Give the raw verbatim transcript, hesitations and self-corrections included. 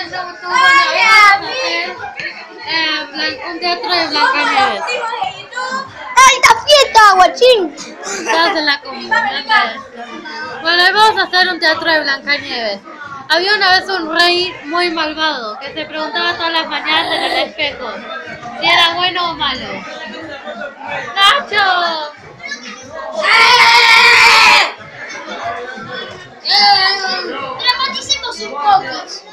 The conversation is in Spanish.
un teatro de Blancanieves. ¡Alta fiesta, guachín! Estás en la comunión de esto. Bueno, hoy vamos a hacer un teatro de Blancanieves. Había una vez un rey muy malvado que se preguntaba todas las mañanas en el espejo si era bueno o malo. ¡Nacho! Dramaticemos un poco.